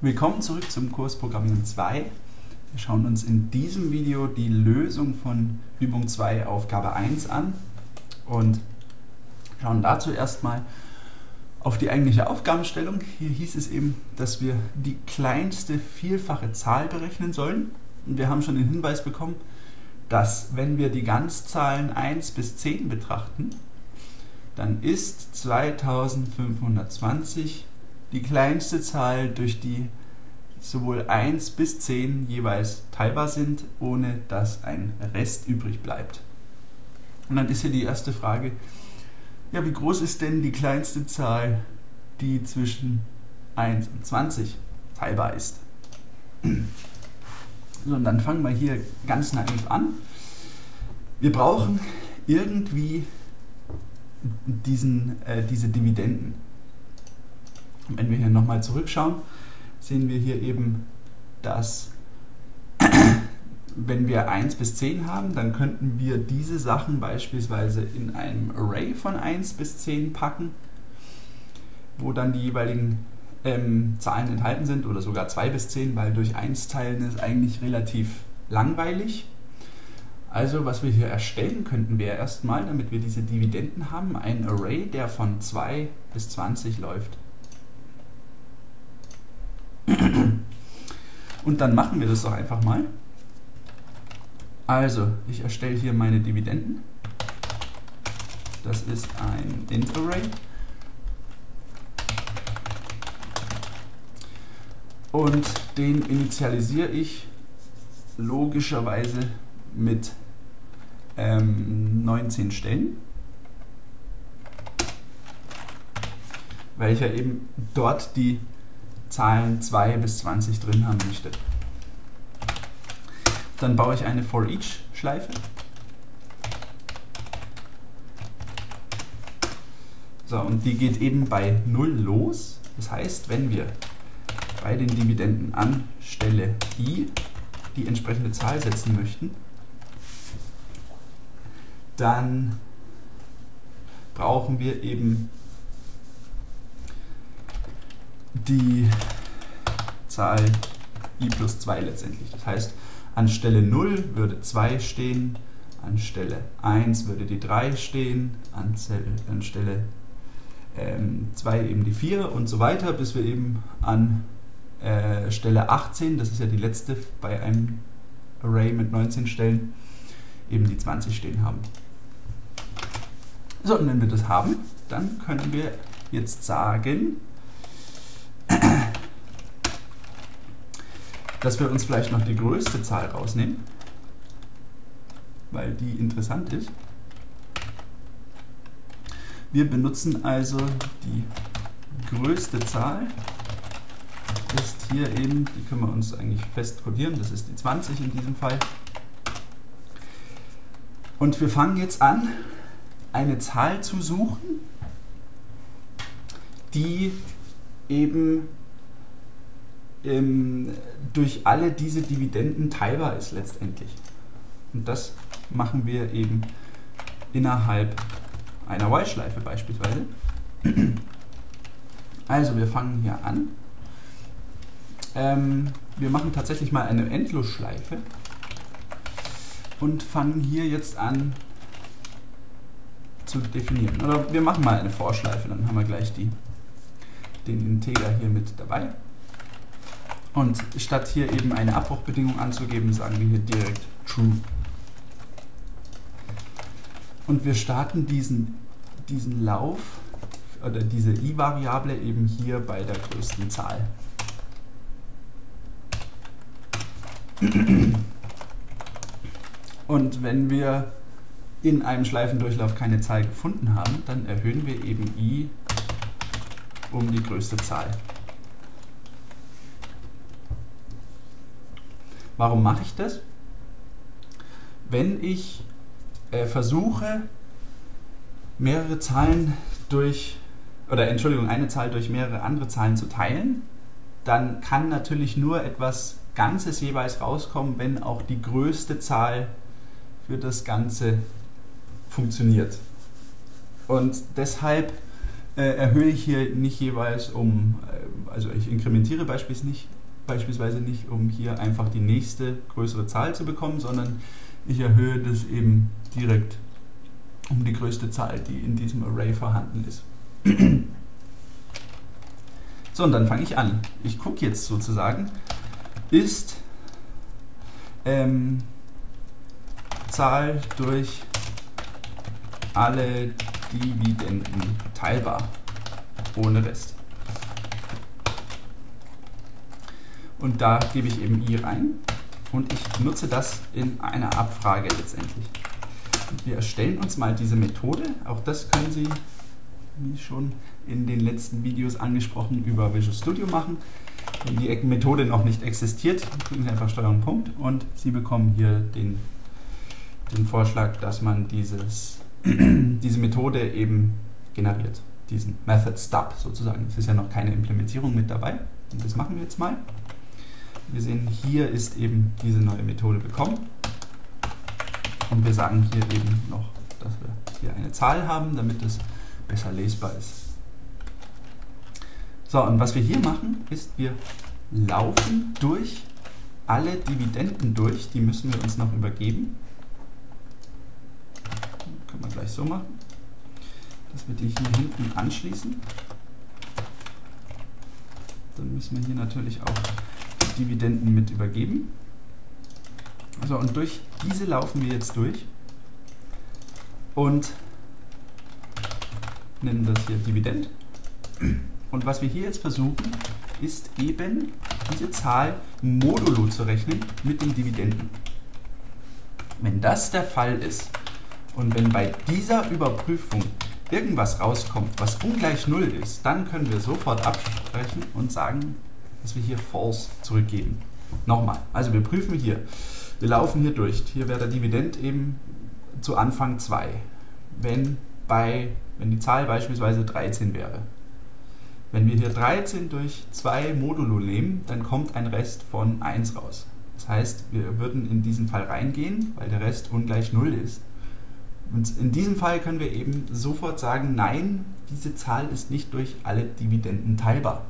Willkommen zurück zum Kurs Programmieren 2. Wir schauen uns in diesem Video die Lösung von Übung 2 Aufgabe 1 an und schauen dazu erstmal auf die eigentliche Aufgabenstellung. Hier hieß es eben, dass wir die kleinste vielfache Zahl berechnen sollen. Und wir haben schon den Hinweis bekommen, dass wenn wir die Ganzzahlen 1 bis 10 betrachten, dann ist 2520 die kleinste Zahl, durch die sowohl 1 bis 10 jeweils teilbar sind, ohne dass ein Rest übrig bleibt. Und dann ist hier die erste Frage, ja, wie groß ist denn die kleinste Zahl, die zwischen 1 und 20 teilbar ist? So, und dann fangen wir hier ganz naiv an. Wir brauchen irgendwie diese Dividenden. Und wenn wir hier nochmal zurückschauen, sehen wir hier eben, dass wenn wir 1 bis 10 haben, dann könnten wir diese Sachen beispielsweise in einem Array von 1 bis 10 packen, wo dann die jeweiligen Zahlen enthalten sind, oder sogar 2 bis 10, weil durch 1 teilen ist eigentlich relativ langweilig. Also was wir hier erstellen könnten, wäre erstmal, damit wir diese Dividenden haben, ein Array, der von 2 bis 20 läuft. Und dann machen wir das doch einfach mal. Also, ich erstelle hier meine Dividenden. Das ist ein int-Array. Und den initialisiere ich logischerweise mit 19 Stellen, weil ich ja eben dort die Zahlen 2 bis 20 drin haben möchte. Dann baue ich eine For-Each-Schleife. So, und die geht eben bei 0 los. Das heißt, wenn wir bei den Dividenden an Stelle i die entsprechende Zahl setzen möchten, dann brauchen wir eben die Zahl i plus 2 letztendlich. Das heißt, an Stelle 0 würde 2 stehen, an Stelle 1 würde die 3 stehen, an Stelle 2 eben die 4 und so weiter, bis wir eben an Stelle 18, das ist ja die letzte bei einem Array mit 19 Stellen, eben die 20 stehen haben. So, und wenn wir das haben, dann können wir jetzt sagen, dass wir uns vielleicht noch die größte Zahl rausnehmen, weil die interessant ist. Wir benutzen also die größte Zahl, ist hier eben, die können wir uns eigentlich fest kodieren, das ist die 20 in diesem Fall. Und wir fangen jetzt an, eine Zahl zu suchen, die eben durch alle diese Dividenden teilbar ist letztendlich. Und das machen wir eben innerhalb einer While-Schleife beispielsweise. Also wir fangen hier an. Wir machen tatsächlich mal eine Endlosschleife und fangen hier jetzt an zu definieren. Oder wir machen mal eine For-Schleife, dann haben wir gleich den Integer hier mit dabei. Und statt hier eben eine Abbruchbedingung anzugeben, sagen wir hier direkt true. Und wir starten diesen Lauf oder diese i-Variable eben hier bei der größten Zahl. Und wenn wir in einem Schleifendurchlauf keine Zahl gefunden haben, dann erhöhen wir eben i um die größte Zahl. Warum mache ich das? Wenn ich versuche, eine Zahl durch mehrere andere Zahlen zu teilen, dann kann natürlich nur etwas Ganzes jeweils rauskommen, wenn auch die größte Zahl für das Ganze funktioniert. Und deshalb erhöhe ich hier nicht jeweils um, also ich inkrementiere beispielsweise nicht, um hier einfach die nächste größere Zahl zu bekommen, sondern ich erhöhe das eben direkt um die größte Zahl, die in diesem Array vorhanden ist. So, und dann fange ich an. Ich gucke jetzt sozusagen, ist Zahl durch alle Dividenden teilbar, ohne Rest. Und da gebe ich eben i rein und ich nutze das in einer Abfrage letztendlich. Und wir erstellen uns mal diese Methode. Auch das können Sie, wie schon in den letzten Videos angesprochen, über Visual Studio machen. Wenn die Methode noch nicht existiert, drücken Sie einfach Steuerung Punkt und Sie bekommen hier den Vorschlag, dass man diese Methode eben generiert. Diesen Method Stub sozusagen. Es ist ja noch keine Implementierung mit dabei. Und das machen wir jetzt mal. Wir sehen, hier ist eben diese neue Methode bekommen. Und wir sagen hier eben noch, dass wir hier eine Zahl haben, damit es besser lesbar ist. So, und was wir hier machen, ist, wir laufen durch alle Dividenden durch. Die müssen wir uns noch übergeben. Können wir gleich so machen, dass wir die hier hinten anschließen. Dann müssen wir hier natürlich auch die Dividenden mit übergeben. So, und durch diese laufen wir jetzt durch und nennen das hier Dividend. Und was wir hier jetzt versuchen, ist eben diese Zahl modulo zu rechnen mit den Dividenden. Wenn das der Fall ist und wenn bei dieser Überprüfung irgendwas rauskommt, was ungleich 0 ist, dann können wir sofort abbrechen und sagen, dass wir hier false zurückgeben. Nochmal, also wir prüfen hier, wir laufen hier durch. Hier wäre der Dividend eben zu Anfang 2, wenn die Zahl beispielsweise 13 wäre. Wenn wir hier 13 durch 2 modulo nehmen, dann kommt ein Rest von 1 raus. Das heißt, wir würden in diesen Fall reingehen, weil der Rest ungleich 0 ist. Und in diesem Fall können wir eben sofort sagen, nein, diese Zahl ist nicht durch alle Dividenden teilbar.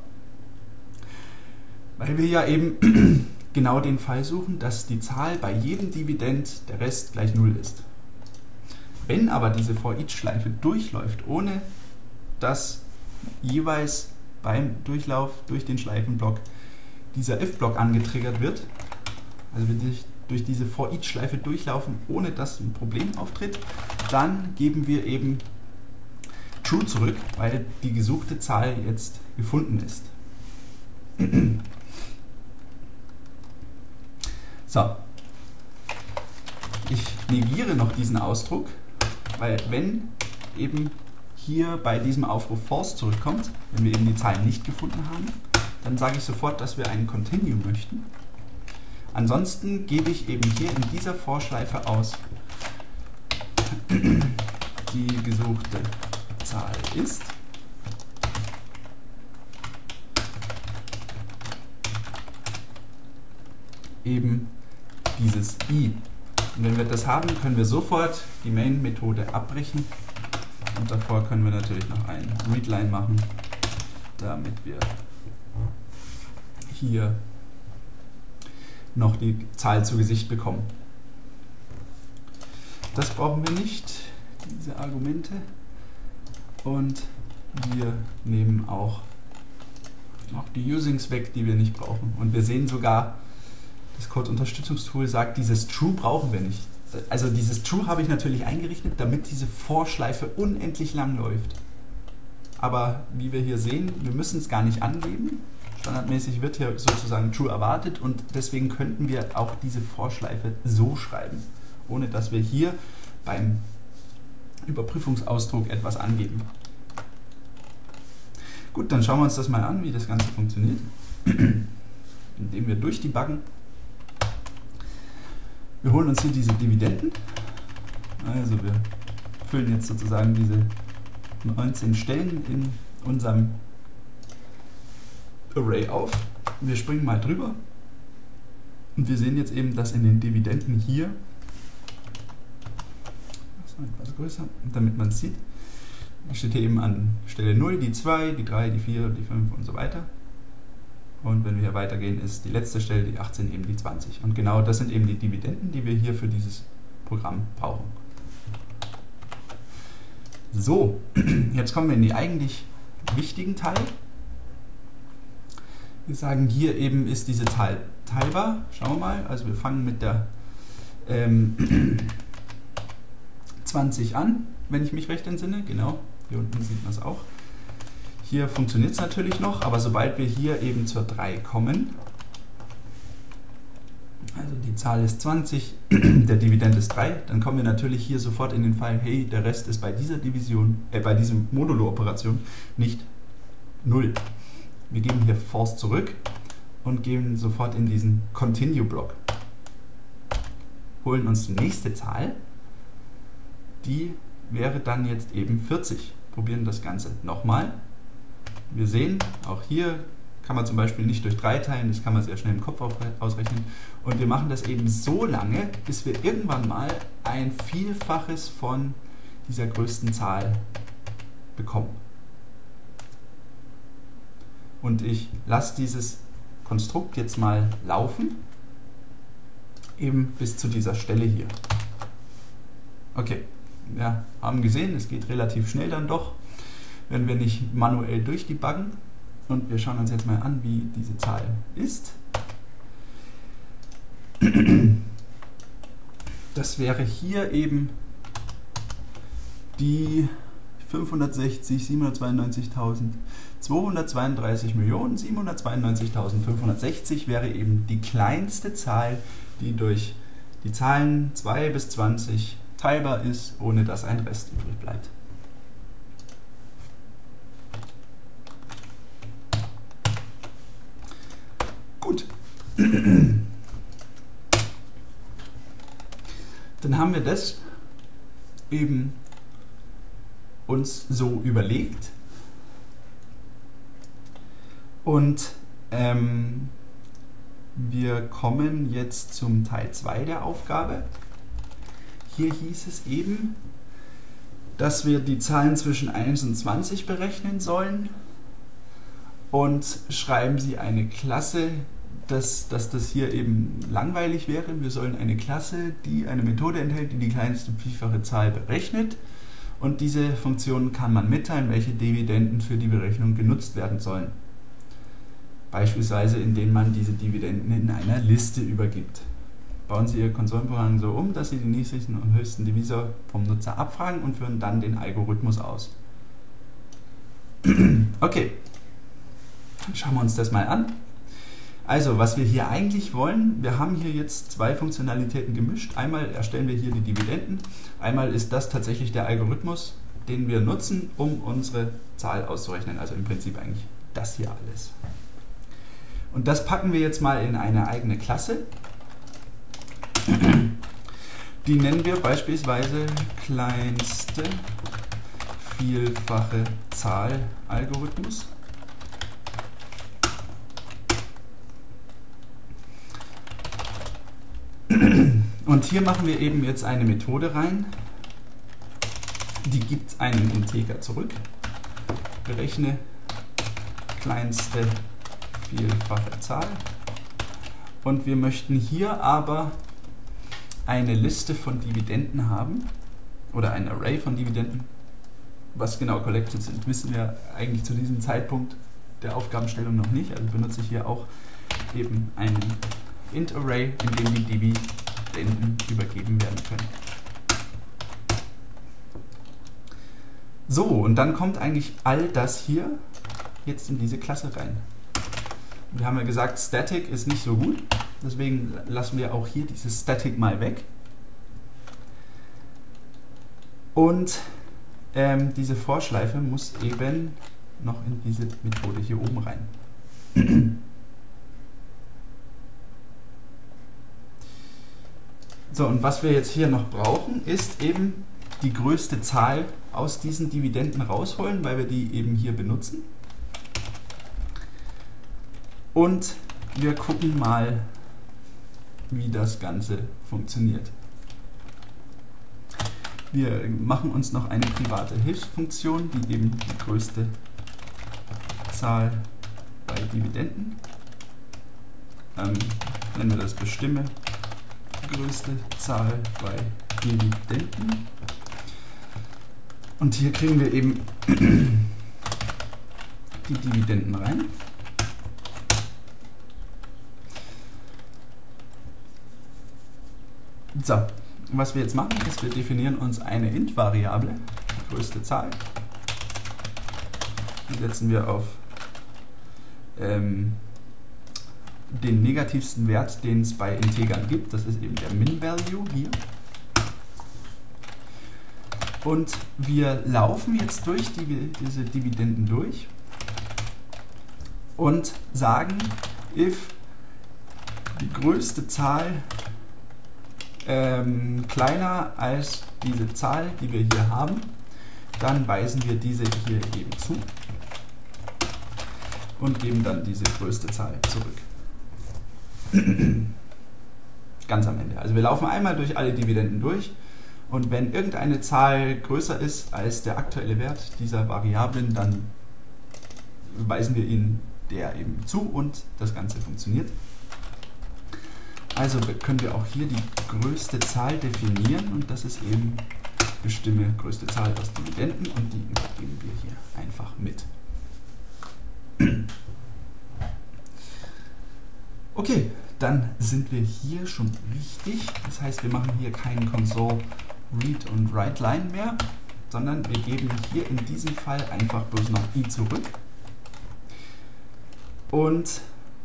Weil wir ja eben genau den Fall suchen, dass die Zahl bei jedem Dividend der Rest gleich 0 ist. Wenn aber diese For-Each-Schleife durchläuft, ohne dass jeweils beim Durchlauf durch den Schleifenblock dieser if-Block angetriggert wird, also wir durch diese For-Each-Schleife durchlaufen, ohne dass ein Problem auftritt, dann geben wir eben True zurück, weil die gesuchte Zahl jetzt gefunden ist. So, ich negiere noch diesen Ausdruck, weil wenn eben hier bei diesem Aufruf false zurückkommt, wenn wir eben die Zahl nicht gefunden haben, dann sage ich sofort, dass wir einen Continue möchten. Ansonsten gebe ich eben hier in dieser Vorschleife aus, die gesuchte Zahl ist eben dieses i. Und wenn wir das haben, können wir sofort die Main-Methode abbrechen. Und davor können wir natürlich noch einen Readline machen, damit wir hier noch die Zahl zu Gesicht bekommen. Das brauchen wir nicht, diese Argumente. Und wir nehmen auch noch die Usings weg, die wir nicht brauchen. Und wir sehen sogar, das Code-Unterstützungstool sagt, dieses True brauchen wir nicht. Also dieses True habe ich natürlich eingerichtet, damit diese For-Schleife unendlich lang läuft. Aber wie wir hier sehen, wir müssen es gar nicht angeben. Standardmäßig wird hier sozusagen True erwartet und deswegen könnten wir auch diese For-Schleife so schreiben, ohne dass wir hier beim Überprüfungsausdruck etwas angeben. Gut, dann schauen wir uns das mal an, wie das Ganze funktioniert. Indem wir durchdebuggen. Wir holen uns hier diese Dividenden. Also wir füllen jetzt sozusagen diese 19 Stellen in unserem Array auf. Wir springen mal drüber und wir sehen jetzt eben, dass in den Dividenden hier, das ist etwas größer, damit man es sieht, steht hier eben an Stelle 0 die 2, die 3, die 4, die 5 und so weiter. Und wenn wir hier weitergehen, ist die letzte Stelle, die 18, eben die 20. Und genau das sind eben die Dividenden, die wir hier für dieses Programm brauchen. So, jetzt kommen wir in die eigentlich wichtigen Teil. Wir sagen, hier eben ist diese Zahl teilbar. Schauen wir mal, also wir fangen mit der 20 an, wenn ich mich recht entsinne. Genau, hier unten sieht man es auch. Hier funktioniert es natürlich noch, aber sobald wir hier eben zur 3 kommen, also die Zahl ist 20, der Dividend ist 3, dann kommen wir natürlich hier sofort in den Fall, hey, der Rest ist bei dieser bei diesem Modulo-Operation nicht 0. Wir geben hier False zurück und gehen sofort in diesen Continue-Block. Holen uns die nächste Zahl, die wäre dann jetzt eben 40. Probieren das Ganze nochmal. Wir sehen, auch hier kann man zum Beispiel nicht durch 3 teilen, das kann man sehr schnell im Kopf ausrechnen. Und wir machen das eben so lange, bis wir irgendwann mal ein Vielfaches von dieser größten Zahl bekommen. Und ich lasse dieses Konstrukt jetzt mal laufen, eben bis zu dieser Stelle hier. Okay, wir haben gesehen, es geht relativ schnell dann doch, wenn wir nicht manuell durchdebuggen. Und wir schauen uns jetzt mal an, wie diese Zahl ist. Das wäre hier eben die 560.792.232.792.560 wäre eben die kleinste Zahl, die durch die Zahlen 2 bis 20 teilbar ist, ohne dass ein Rest übrig bleibt. Gut. Dann haben wir das eben uns so überlegt und wir kommen jetzt zum Teil 2 der Aufgabe. Hier hieß es eben, dass wir die Zahlen zwischen 1 und 20 berechnen sollen und schreiben sie eine Klasse, dass das hier eben langweilig wäre. Wir sollen eine Klasse, die eine Methode enthält, die die kleinste vielfache Zahl berechnet. Und diese Funktion kann man mitteilen, welche Dividenden für die Berechnung genutzt werden sollen. Beispielsweise, indem man diese Dividenden in einer Liste übergibt. Bauen Sie Ihr Konsolenprogramm so um, dass Sie den niedrigsten und höchsten Divisor vom Nutzer abfragen und führen dann den Algorithmus aus. Okay, schauen wir uns das mal an. Also, was wir hier eigentlich wollen, wir haben hier jetzt 2 Funktionalitäten gemischt. Einmal erstellen wir hier die Dividenden, einmal ist das tatsächlich der Algorithmus, den wir nutzen, um unsere Zahl auszurechnen. Also im Prinzip eigentlich das hier alles. Und das packen wir jetzt mal in eine eigene Klasse. Die nennen wir beispielsweise kleinste vielfache Zahl Algorithmus. Und hier machen wir eben jetzt eine Methode rein, die gibt einen Integer zurück. Berechne kleinste vielfache Zahl. Und wir möchten hier aber eine Liste von Dividenden haben, oder ein Array von Dividenden. Was genau Collected sind, wissen wir eigentlich zu diesem Zeitpunkt der Aufgabenstellung noch nicht. Also benutze ich hier auch eben einen int-Array, in dem die Dividenden übergeben werden können. So, und dann kommt eigentlich all das hier jetzt in diese Klasse rein. Wir haben ja gesagt, Static ist nicht so gut, deswegen lassen wir auch hier dieses Static mal weg. Und diese Vorschleife muss eben noch in diese Methode hier oben rein. So, und was wir jetzt hier noch brauchen, ist eben die größte Zahl aus diesen Dividenden rausholen, weil wir die eben hier benutzen. Und wir gucken mal, wie das Ganze funktioniert. Wir machen uns noch eine private Hilfsfunktion, die eben die größte Zahl bei Dividenden nennen wir das bestimme größte Zahl bei Dividenden. Und hier kriegen wir eben die Dividenden rein. So, was wir jetzt machen, ist, wir definieren uns eine int-Variable, die größte Zahl. Die setzen wir auf den negativsten Wert, den es bei Integern gibt. Das ist eben der Min-Value hier. Und wir laufen jetzt durch diese Dividenden durch und sagen, if die größte Zahl kleiner als diese Zahl, die wir hier haben, dann weisen wir diese hier eben zu und geben dann diese größte Zahl zurück. Ganz am Ende. Also wir laufen einmal durch alle Dividenden durch und wenn irgendeine Zahl größer ist als der aktuelle Wert dieser Variablen, dann weisen wir ihnen der eben zu und das Ganze funktioniert. Also können wir auch hier die größte Zahl definieren und das ist eben bestimme größte Zahl aus Dividenden und die geben wir hier einfach mit. Okay, dann sind wir hier schon richtig. Das heißt, wir machen hier keinen Console Read und Write Line mehr, sondern wir geben hier in diesem Fall einfach bloß noch i zurück. Und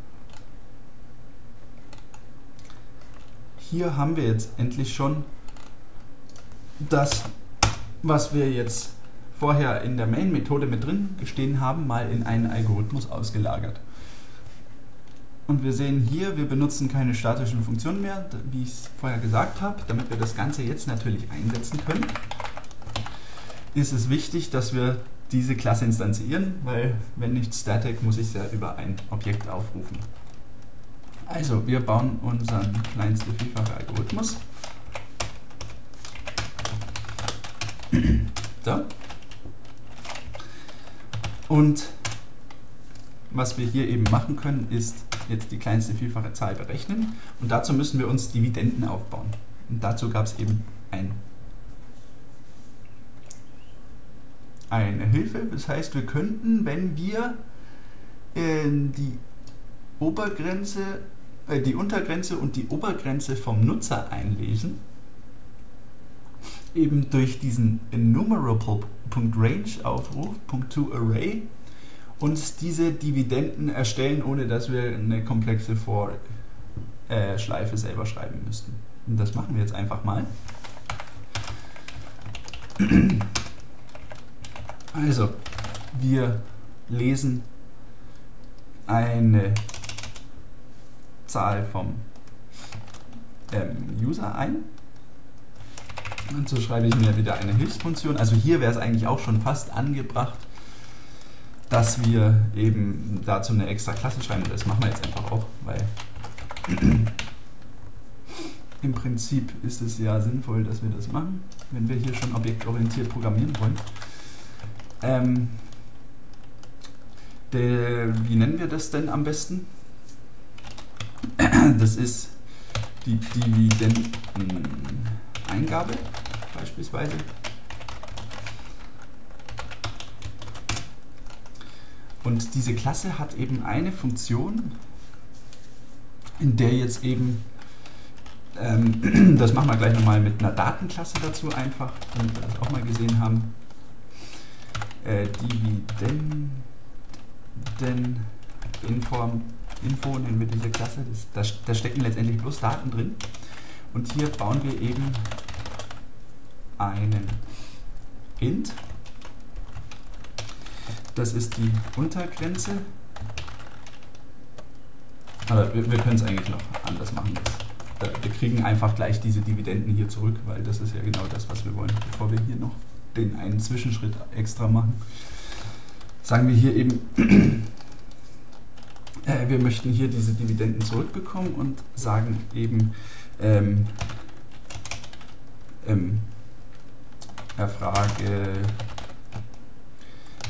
hier haben wir jetzt endlich schon das, was wir jetzt vorher in der Main-Methode mit drin stehen haben, mal in einen Algorithmus ausgelagert. Und wir sehen hier, wir benutzen keine statischen Funktionen mehr, wie ich es vorher gesagt habe. Damit wir das Ganze jetzt natürlich einsetzen können, ist es wichtig, dass wir diese Klasse instanzieren, weil wenn nicht static, muss ich es ja über ein Objekt aufrufen. Also, wir bauen unseren kleinste Vielfache Algorithmus. So. Und was wir hier eben machen können, ist jetzt die kleinste Vielfache Zahl berechnen. Und dazu müssen wir uns Dividenden aufbauen. Und dazu gab es eben eine Hilfe. Das heißt, wir könnten, wenn wir die Untergrenze und die Obergrenze vom Nutzer einlesen, eben durch diesen enumerable.range-Aufruf, .toArray, uns diese Dividenden erstellen, ohne dass wir eine komplexe For-Schleife selber schreiben müssten. Und das machen wir jetzt einfach mal. Also, wir lesen eine Zahl vom User ein. Und so schreibe ich mir wieder eine Hilfsfunktion. Also hier wäre es eigentlich auch schon fast angebracht, dass wir eben dazu eine extra Klasse schreiben. Und das machen wir jetzt einfach auch, weil im Prinzip ist es ja sinnvoll, dass wir das machen, wenn wir hier schon objektorientiert programmieren wollen. Wie nennen wir das denn am besten? Das ist die Dividendeneingabe beispielsweise. Und diese Klasse hat eben eine Funktion, in der jetzt eben, das machen wir gleich nochmal mit einer Datenklasse dazu einfach, damit wir das auch mal gesehen haben. Info nennen wir diese Klasse, da stecken letztendlich bloß Daten drin. Und hier bauen wir eben einen int. Das ist die Untergrenze. Aber wir können es eigentlich noch anders machen. Wir kriegen einfach gleich diese Dividenden hier zurück, weil das ist ja genau das, was wir wollen. Bevor wir hier noch den einen Zwischenschritt extra machen, sagen wir hier eben, wir möchten hier diese Dividenden zurückbekommen und sagen eben, erfrage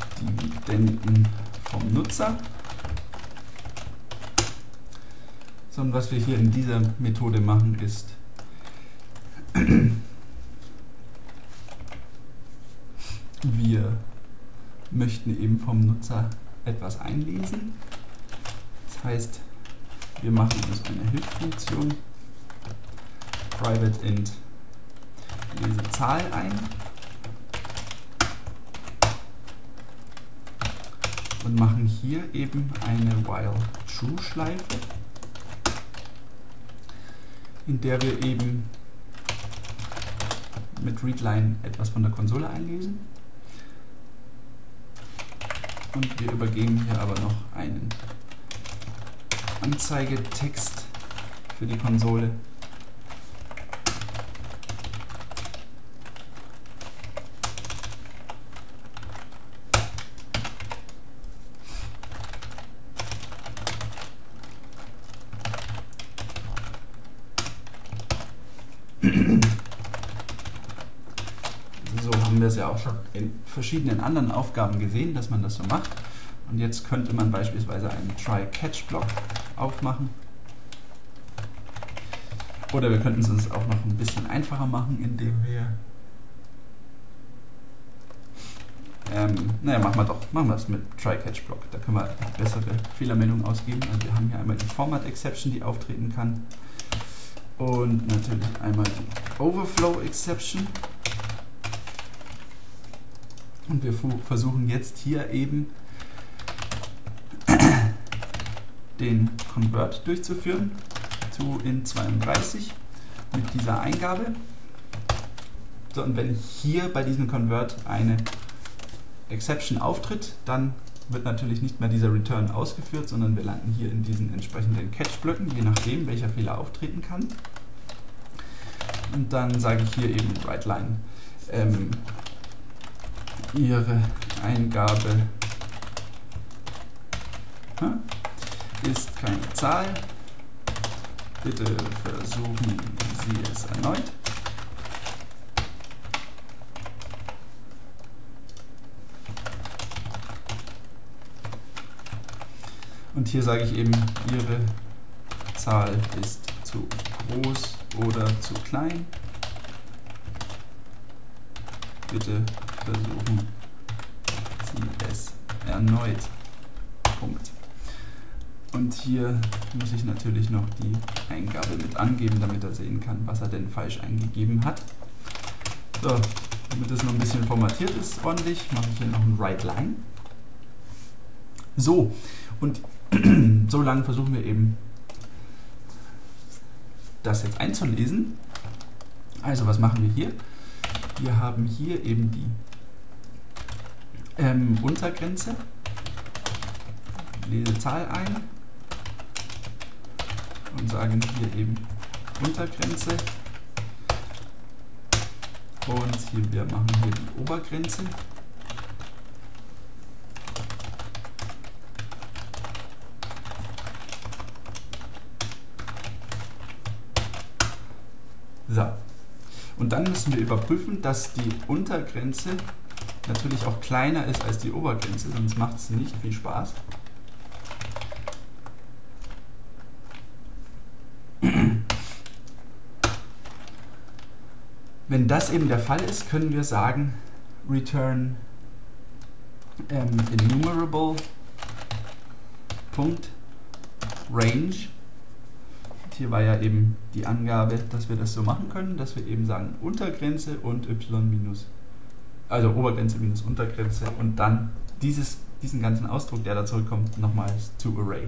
Dividenden vom Nutzer. sondern was wir hier in dieser Methode machen ist, wir möchten eben vom Nutzer etwas einlesen. Das heißt, wir machen uns eine Hilfsfunktion private int Lesezahl ein und machen hier eben eine while true Schleife, in der wir eben mit readline etwas von der Konsole einlesen. Und wir übergeben hier aber noch einen Anzeigetext für die Konsole. So haben wir es ja auch schon in verschiedenen anderen Aufgaben gesehen, dass man das so macht. Und jetzt könnte man beispielsweise einen Try-Catch-Block aufmachen. Oder wir könnten es uns auch noch ein bisschen einfacher machen, indem wir machen wir es mit Try-Catch-Block. Da können wir bessere Fehlermeldungen ausgeben. Also wir haben hier einmal die Format-Exception, die auftreten kann. Und natürlich einmal die Overflow-Exception. Und wir versuchen jetzt hier eben den Convert durchzuführen zu int32 mit dieser Eingabe. So, und wenn hier bei diesem Convert eine Exception auftritt, dann wird natürlich nicht mehr dieser Return ausgeführt, sondern wir landen hier in diesen entsprechenden Catch-Blöcken, je nachdem, welcher Fehler auftreten kann. Und dann sage ich hier eben WriteLine, Ihre Eingabe ist keine Zahl. Bitte versuchen Sie es erneut. Und hier sage ich eben, Ihre Zahl ist zu groß oder zu klein. Bitte versuchen Sie es erneut. Punkt. Und hier muss ich natürlich noch die Eingabe mit angeben, damit er sehen kann, was er denn falsch eingegeben hat. So, damit es noch ein bisschen formatiert ist ordentlich, mache ich hier noch ein WriteLine. So, und so lange versuchen wir eben, das jetzt einzulesen. Also was machen wir hier? Wir haben hier eben die Untergrenze, lese Zahl ein und sagen hier eben Untergrenze und hier, wir machen hier die Obergrenze. So. Und dann müssen wir überprüfen, dass die Untergrenze natürlich auch kleiner ist als die Obergrenze, sonst macht es nicht viel Spaß. Wenn das eben der Fall ist, können wir sagen, return enumerable .range. Hier war ja eben die Angabe, dass wir das so machen können, dass wir eben sagen Untergrenze und also Obergrenze minus Untergrenze und dann diesen ganzen Ausdruck, der da zurückkommt, nochmals to array.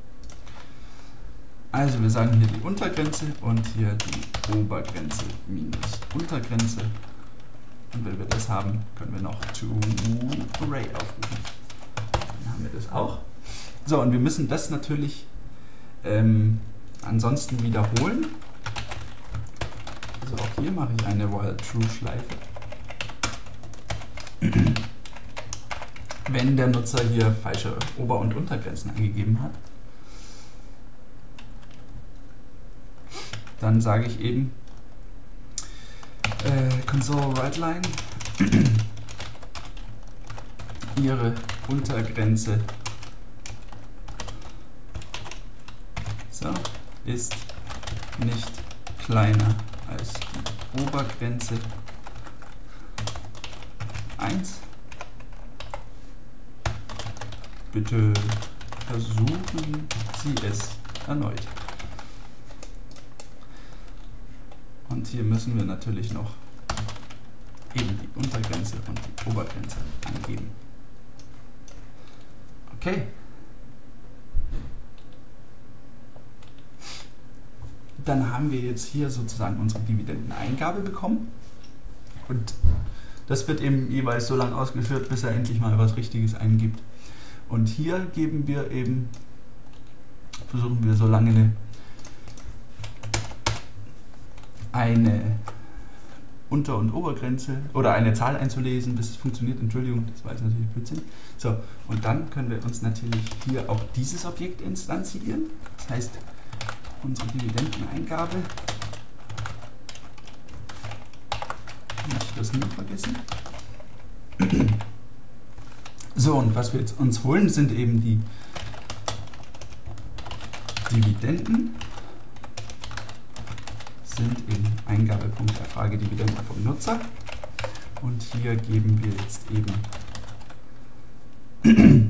Also wir sagen hier die Untergrenze und hier die Obergrenze minus Untergrenze. Und wenn wir das haben, können wir noch to array aufrufen. Dann haben wir das auch. So, und wir müssen das natürlich ansonsten wiederholen. Also auch hier mache ich eine while true Schleife. Wenn der Nutzer hier falsche Ober- und Untergrenzen angegeben hat, dann sage ich eben console WriteLine Ihre Untergrenze ist nicht kleiner als die Obergrenze 1. Bitte versuchen Sie es erneut. Und hier müssen wir natürlich noch eben die Untergrenze und die Obergrenze angeben. Okay. Dann haben wir jetzt hier sozusagen unsere Dividendeneingabe bekommen. Und das wird eben jeweils so lange ausgeführt, bis er endlich mal was Richtiges eingibt. Und hier geben wir eben, versuchen wir so lange eine Unter- und Obergrenze oder eine Zahl einzulesen, bis es funktioniert. Entschuldigung, das war jetzt natürlich Blödsinn. So, und dann können wir uns natürlich hier auch dieses Objekt instanzieren. Das heißt, unsere Dividendeneingabe, nicht das Null vergessen. So, und was wir jetzt uns holen, sind eben die Dividenden, sind im Eingabepunkt Erfrage Dividenden vom Nutzer. Und hier geben wir jetzt eben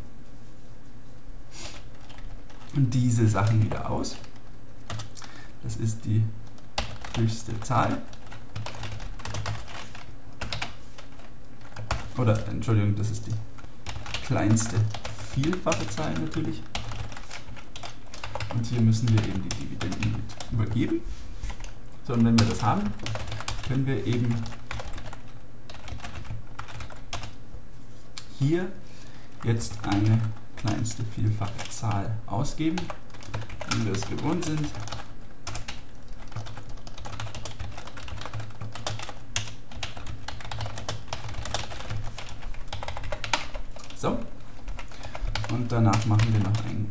diese Sachen wieder aus. Das ist die höchste Zahl. Oder, Entschuldigung, das ist die kleinste vielfache Zahl natürlich. Und hier müssen wir eben die Dividenden mit übergeben. So, und wenn wir das haben, können wir eben hier jetzt eine kleinste vielfache Zahl ausgeben, wie wir es gewohnt sind. So, und danach machen wir noch ein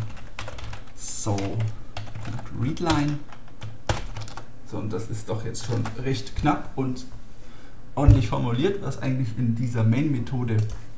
console.readline. So, und das ist doch jetzt schon recht knapp und ordentlich formuliert, was eigentlich in dieser Main-Methode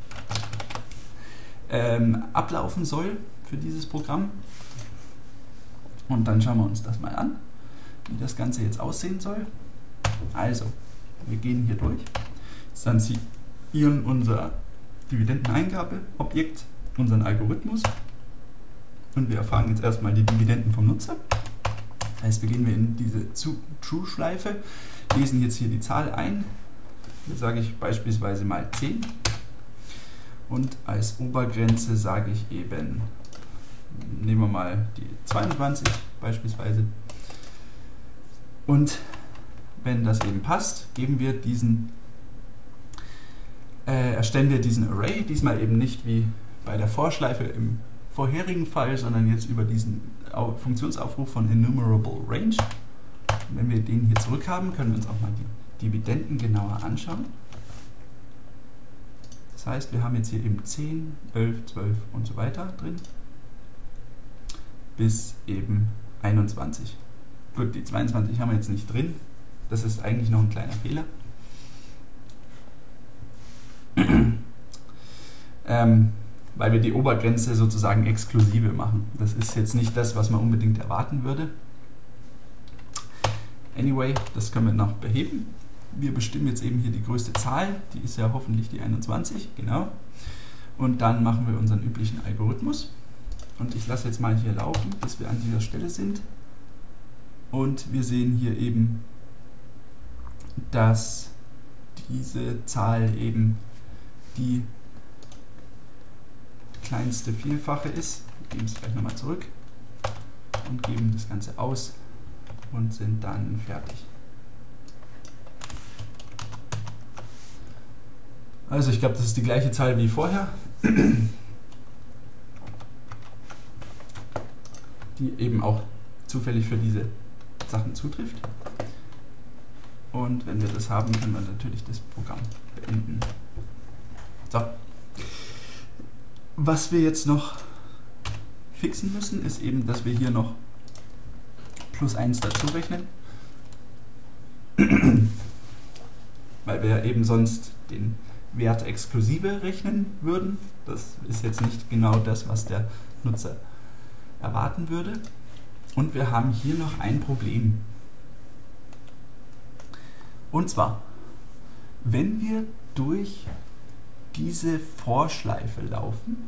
ablaufen soll für dieses Programm. Und dann schauen wir uns das mal an, wie das Ganze jetzt aussehen soll. Also, wir gehen hier durch, instanzieren unser Dividendeneingabeobjekt, unseren Algorithmus, und wir erfahren jetzt erstmal die Dividenden vom Nutzer. Das heißt, wir gehen in diese True-Schleife, lesen jetzt hier die Zahl ein, hier sage ich beispielsweise mal 10, und als Obergrenze sage ich eben, nehmen wir mal die 22 beispielsweise, und wenn das eben passt, geben wir erstellen wir diesen Array, diesmal eben nicht wie bei der For-Schleife im vorherigen Fall, sondern jetzt über diesen Funktionsaufruf von Enumerable Range. Und wenn wir den hier zurück haben, können wir uns auch mal die Dividenden genauer anschauen. Das heißt, wir haben jetzt hier eben 10, 11, 12 und so weiter drin, bis eben 21. Gut, die 22 haben wir jetzt nicht drin, das ist eigentlich noch ein kleiner Fehler. Weil wir die Obergrenze sozusagen exklusive machen. Das ist jetzt nicht das, was man unbedingt erwarten würde. Anyway, das können wir noch beheben. Wir bestimmen jetzt eben hier die größte Zahl, die ist ja hoffentlich die 21, genau. Und dann machen wir unseren üblichen Algorithmus. Und ich lasse jetzt mal hier laufen, bis wir an dieser Stelle sind. Und wir sehen hier eben, dass diese Zahl eben die kleinste Vielfache ist. Wir geben es gleich nochmal zurück und geben das Ganze aus und sind dann fertig. Also ich glaube, das ist die gleiche Zahl wie vorher, die eben auch zufällig für diese Sachen zutrifft. Und wenn wir das haben, können wir natürlich das Programm beenden. So. Was wir jetzt noch fixen müssen, ist eben, dass wir hier noch +1 dazu rechnen. Weil wir eben sonst den Wert exklusive rechnen würden. Das ist jetzt nicht genau das, was der Nutzer erwarten würde. Und wir haben hier noch ein Problem. Und zwar, wenn wir durch diese For-Schleife laufen,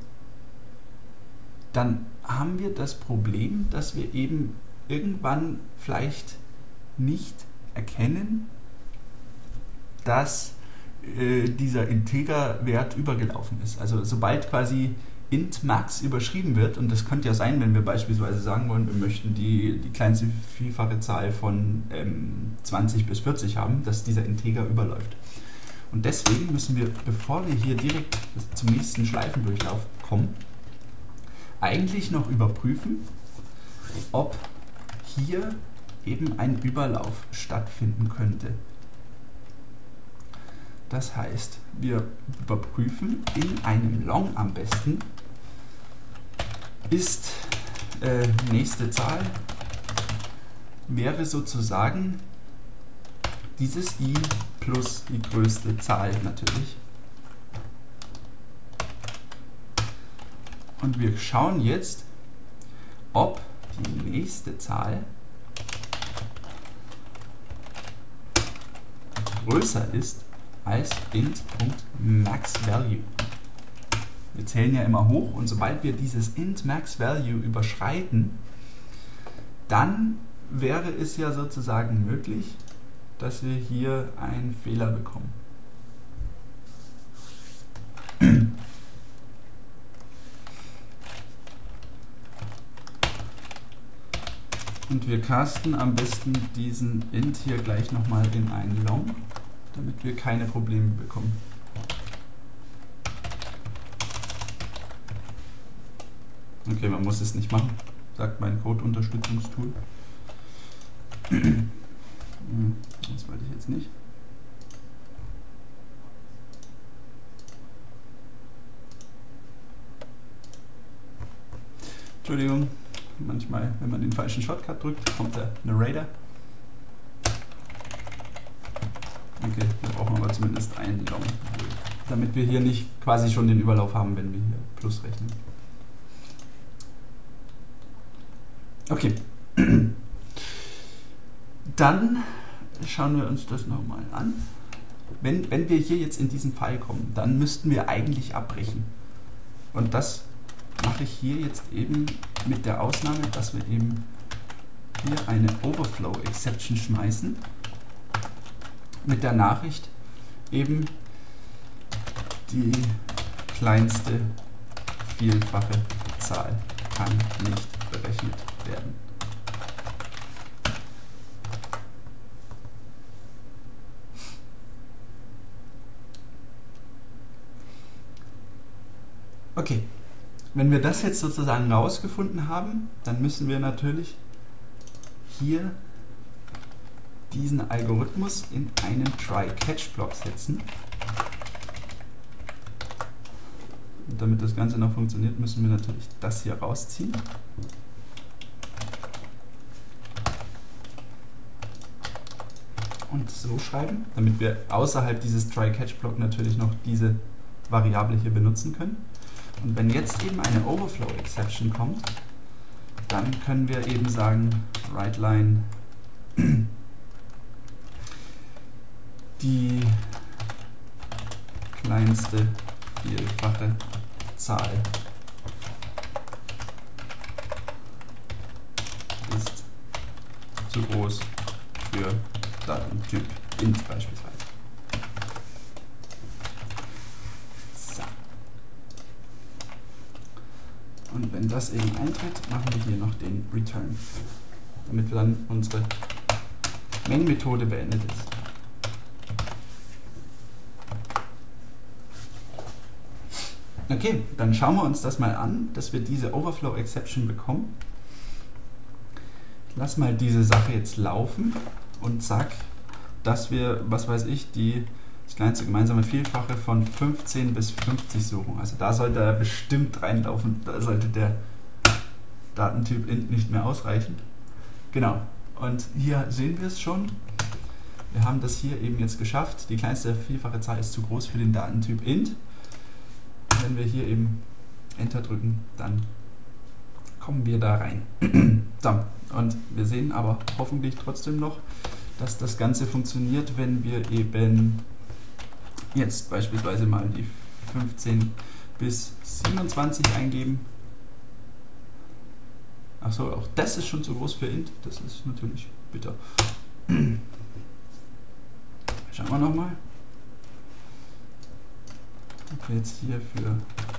dann haben wir das Problem, dass wir eben irgendwann vielleicht nicht erkennen, dass dieser Integerwert übergelaufen ist. Also sobald quasi int max überschrieben wird, und das könnte ja sein, wenn wir beispielsweise sagen wollen, wir möchten die kleinste vielfache Zahl von 20 bis 40 haben, dass dieser Integer überläuft. Und deswegen müssen wir, bevor wir hier direkt zum nächsten Schleifendurchlauf kommen, eigentlich noch überprüfen, ob hier eben ein Überlauf stattfinden könnte. Das heißt, wir überprüfen in einem Long am besten, ist nächste Zahl, wäre sozusagen dieses i plus die größte Zahl natürlich. Und wir schauen jetzt, ob die nächste Zahl größer ist als int.maxValue. Wir zählen ja immer hoch, und sobald wir dieses int.maxValue überschreiten, dann wäre es ja sozusagen möglich, dass wir hier einen Fehler bekommen. Und wir casten am besten diesen int hier gleich nochmal in einen Long, damit wir keine Probleme bekommen. Okay, man muss es nicht machen, sagt mein Code-Unterstützungstool. Das wollte ich jetzt nicht. Entschuldigung, manchmal, wenn man den falschen Shortcut drückt, kommt der Narrator. Okay, da brauchen wir aber zumindest einen Long, damit wir hier nicht quasi schon den Überlauf haben, wenn wir hier Plus rechnen. Okay, dann schauen wir uns das nochmal an. Wenn wir hier jetzt in diesen Fall kommen, dann müssten wir eigentlich abbrechen. Und das mache ich hier jetzt eben mit der Ausnahme, dass wir eben hier eine Overflow Exception schmeißen. Mit der Nachricht eben die kleinste vielfache Zahl kann nicht berechnet werden. Okay, wenn wir das jetzt sozusagen rausgefunden haben, dann müssen wir natürlich hier diesen Algorithmus in einen Try-Catch-Block setzen. Und damit das Ganze noch funktioniert, müssen wir natürlich das hier rausziehen. Und so schreiben, damit wir außerhalb dieses Try-Catch-Block natürlich noch diese Variable hier benutzen können. Und wenn jetzt eben eine Overflow-Exception kommt, dann können wir eben sagen, WriteLine die kleinste vielfache Zahl ist zu groß für Datentyp int beispielsweise. So. Und wenn das eben eintritt, machen wir hier noch den Return, damit wir dann unsere Main-Methode beendet ist. Okay, dann schauen wir uns das mal an, dass wir diese Overflow Exception bekommen. Ich lasse mal diese Sache jetzt laufen und sag, dass wir, was weiß ich, das kleinste gemeinsame Vielfache von 15 bis 50 suchen. Also da sollte er bestimmt reinlaufen, da sollte der Datentyp int nicht mehr ausreichen. Genau, und hier sehen wir es schon. Wir haben das hier eben jetzt geschafft. Die kleinste vielfache Zahl ist zu groß für den Datentyp int. Wenn wir hier eben Enter drücken, dann kommen wir da rein. So, Und wir sehen aber hoffentlich trotzdem noch, dass das Ganze funktioniert, wenn wir eben jetzt beispielsweise mal die 15 bis 27 eingeben. Achso, auch das ist schon zu groß für int, das ist natürlich bitter. Schauen wir nochmal. Ob wir jetzt hier für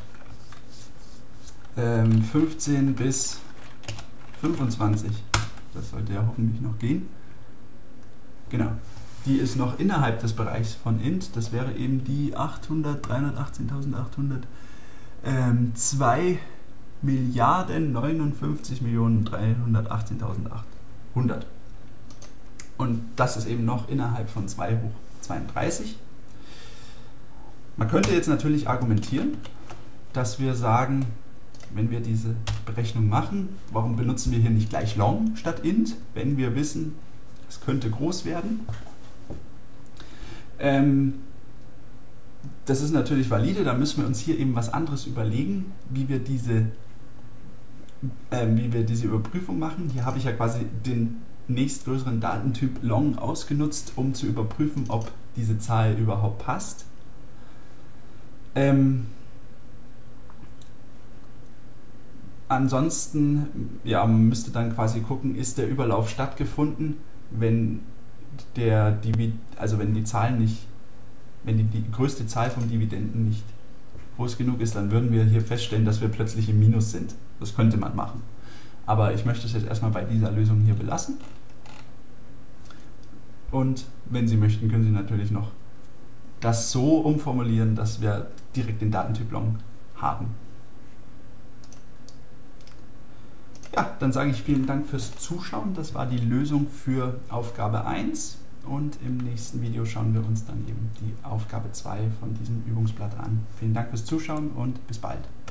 15 bis 25, das sollte ja hoffentlich noch gehen. Genau, die ist noch innerhalb des Bereichs von int, das wäre eben die 318.800, 2.059.318.800. Und das ist eben noch innerhalb von 2 hoch 32. Man könnte jetzt natürlich argumentieren, dass wir sagen, wenn wir diese Berechnung machen, warum benutzen wir hier nicht gleich long statt int, wenn wir wissen, es könnte groß werden. Das ist natürlich valide, da müssen wir uns hier eben was anderes überlegen, wie wir diese Überprüfung machen. Hier habe ich ja quasi den nächstgrößeren Datentyp long ausgenutzt, um zu überprüfen, ob diese Zahl überhaupt passt. Ansonsten, ja, man müsste dann quasi gucken, ist der Überlauf stattgefunden, wenn die größte Zahl vom Dividenden nicht groß genug ist, dann würden wir hier feststellen, dass wir plötzlich im Minus sind. Das könnte man machen. Aber ich möchte es jetzt erstmal bei dieser Lösung hier belassen. Und wenn Sie möchten, können Sie natürlich noch das so umformulieren, dass wir direkt den Datentyp long haben. Ja, dann sage ich vielen Dank fürs Zuschauen. Das war die Lösung für Aufgabe 1 und im nächsten Video schauen wir uns dann eben die Aufgabe 2 von diesem Übungsblatt an. Vielen Dank fürs Zuschauen und bis bald.